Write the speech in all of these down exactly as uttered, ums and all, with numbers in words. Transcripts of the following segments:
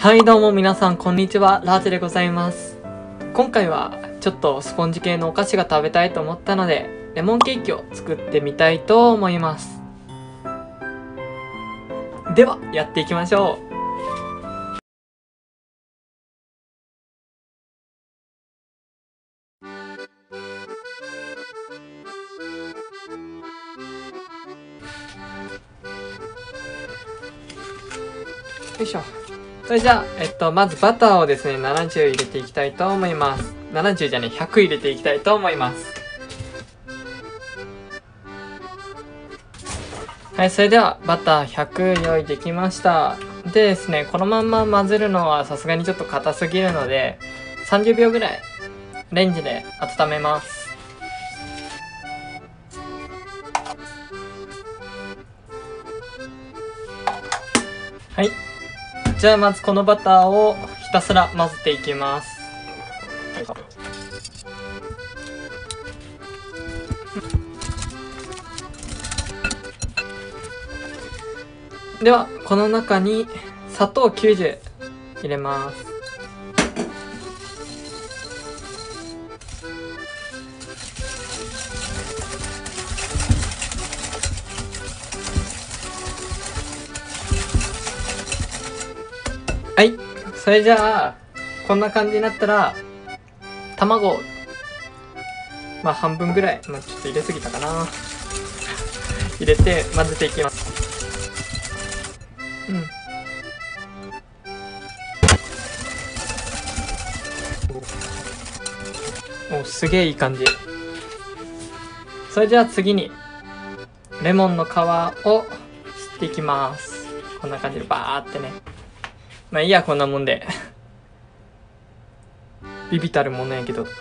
はい、どうも皆さんこんにちは、ラーテでございます。今回はちょっとスポンジ系のお菓子が食べたいと思ったので、レモンケーキを作ってみたいと思います。ではやっていきましょう。よいしょ。それじゃあ、えっと、まずバターをですね、ななじゅう入れていきたいと思います。ななじゅうじゃね、ひゃく入れていきたいと思います。はい、それではバターひゃく用意できました。でですね、このまんま混ぜるのはさすがにちょっと硬すぎるので、さんじゅうびょうぐらいレンジで温めます。はい。じゃあまずこのバターをひたすら混ぜていきます。ではこの中に砂糖きゅうじゅう入れます。はい、それじゃあこんな感じになったら卵まあ半分ぐらい、まあ、ちょっと入れすぎたかな入れて混ぜていきます。うん、お、すげえいい感じ。それじゃあ次にレモンの皮を吸っていきます。こんな感じでバーってね。まあいいや、こんなもんでビビたるものやけど。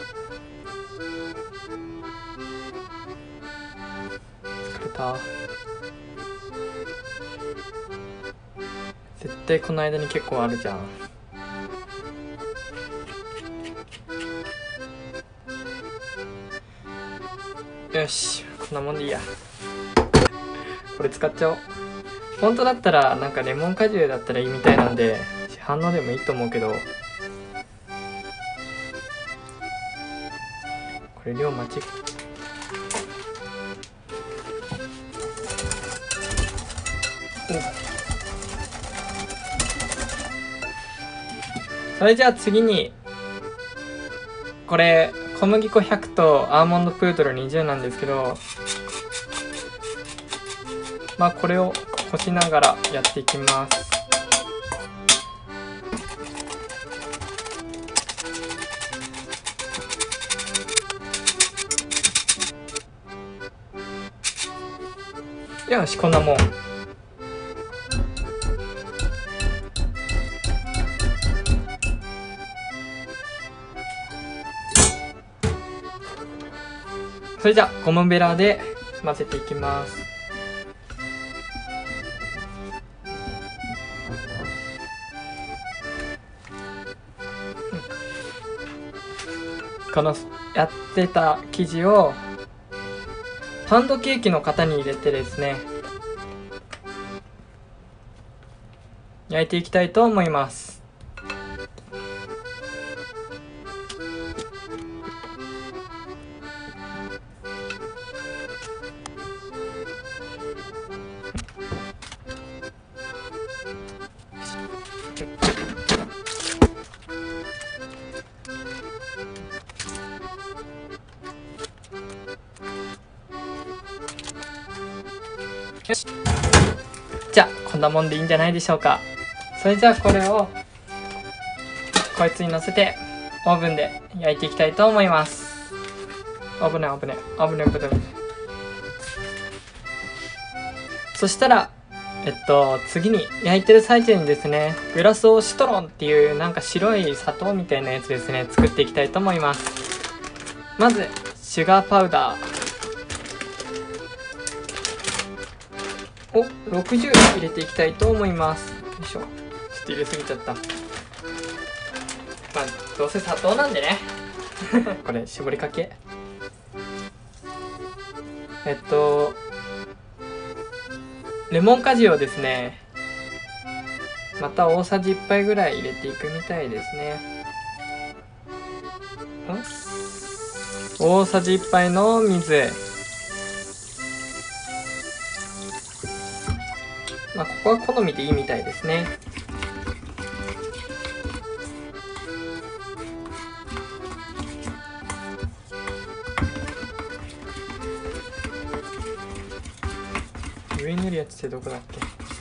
疲れた。絶対この間に結構あるじゃん。よし、こんなもんでいいや。これ使っちゃおう。本当だったらなんかレモン果汁だったらいいみたいなんで市販のでもいいと思うけど、これ量間違それじゃあ次にこれ小麦粉ひゃくとアーモンドプードルにじゅうなんですけど、まあこれをこしながらやっていきます。よし、こんなもん。それじゃあゴムベラで混ぜていきます。このやってた生地をパウンドケーキの型に入れてですね、焼いていきたいと思います。よし、じゃあこんなもんでいいんじゃないでしょうか。それじゃあこれをこいつに乗せてオーブンで焼いていきたいと思います。危ない危ない危ない危ない。そしたらえっと次に焼いてる最中にですね、グラスオシトロンっていうなんか白い砂糖みたいなやつですね、作っていきたいと思います。まずシュガーパウダーをろくじゅう入れていきたいと思います。よいしょ、ちょっと入れすぎちゃった。まあどうせ砂糖なんでねこれ絞りかけえっとレモン果汁をですねまた大さじいっぱいぐらい入れていくみたいですね。ん大さじいっぱいの水。まあここは好みでいいみたいですね。上に塗るやつってどこだっけ。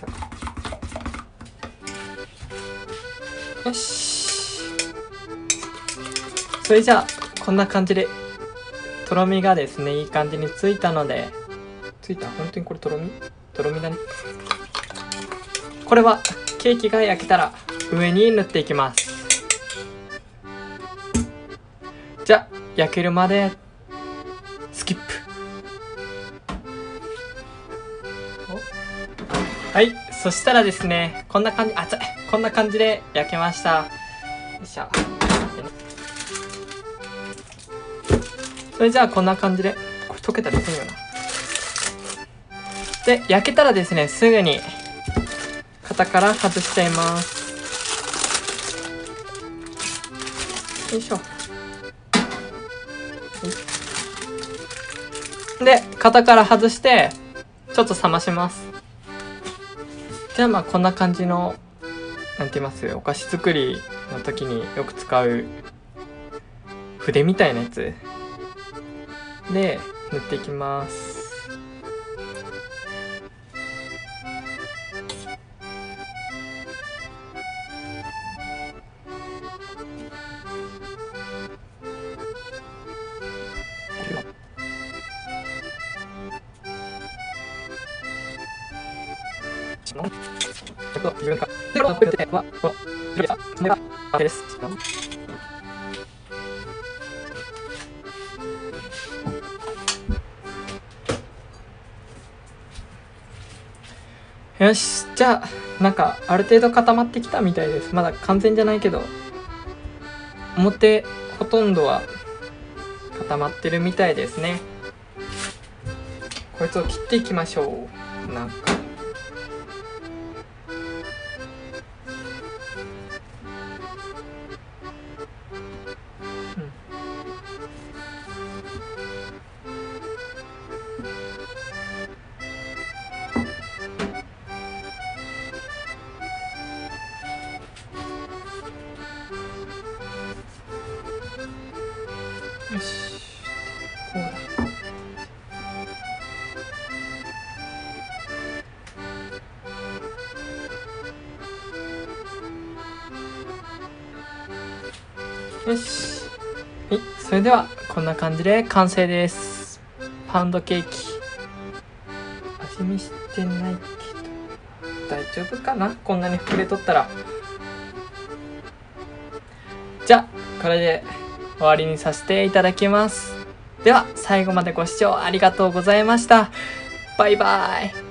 よし。それじゃあこんな感じでとろみがですねいい感じについたので、ついた本当にこれとろみとろみだね。これはケーキが焼けたら上に塗っていきます。じゃあ焼けるまでスキップ。はい、そしたらですねこんな感じ、熱いこんな感じで焼けました。よいしょ。それじゃあこんな感じで、これ溶けたりするよな。で焼けたらですねすぐに型から外しちゃいます。よいしょ。で型から外してちょっと冷まします。じゃあまあこんな感じのなんて言いますお菓子作りの時によく使う筆みたいなやつで塗っていきます。よし、じゃあなんかある程度固まってきたみたいです。まだ完全じゃないけど表ほとんどは固まってるみたいですね。こいつを切っていきましょう。なんかよし、こうだ。よし、はい、それではこんな感じで完成です。パウンドケーキ味見してないけど大丈夫かな、こんなに膨れとったら。じゃあこれで終わりにさせていただきます。では最後までご視聴ありがとうございました。バイバイ。